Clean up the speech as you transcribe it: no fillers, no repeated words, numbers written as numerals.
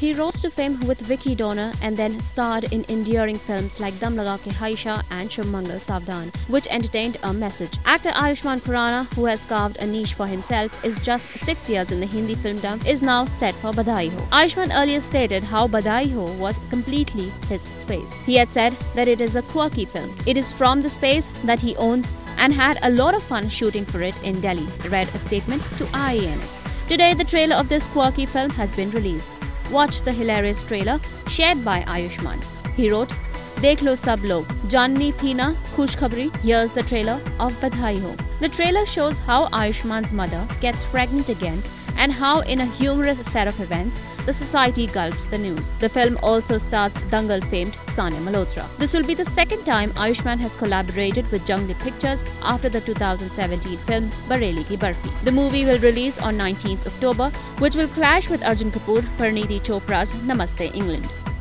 He rose to fame with Vicky Donor and then starred in endearing films like Dum Laga Ke Haisha and Shubh Mangal Saavdhan, which entertained a message. Actor Ayushmann Khurrana, who has carved a niche for himself, is just 6 years in the Hindi filmdom, is now set for Badhaai Ho. Ayushmann earlier stated how Badhaai Ho was completely his space. He had said that it is a quirky film. It is from the space that he owns and had a lot of fun shooting for it in Delhi, read a statement to IANS. Today, the trailer of this quirky film has been released. Watch the hilarious trailer shared by Ayushmann. He wrote, "देख लो सब लोग, जाननी थी ना खुशखबरी." Here's the trailer of Badhaai Ho. The trailer shows how Ayushmann's mother gets pregnant again and how in a humorous set of events, the society gulps the news. The film also stars Dangal famed Sania Malhotra. This will be the second time Ayushmann has collaborated with Jungli Pictures after the 2017 film Bareilly Ki Barfi. The movie will release on 19th October, which will clash with Arjun Kapoor, Parineeti Chopra's Namaste England.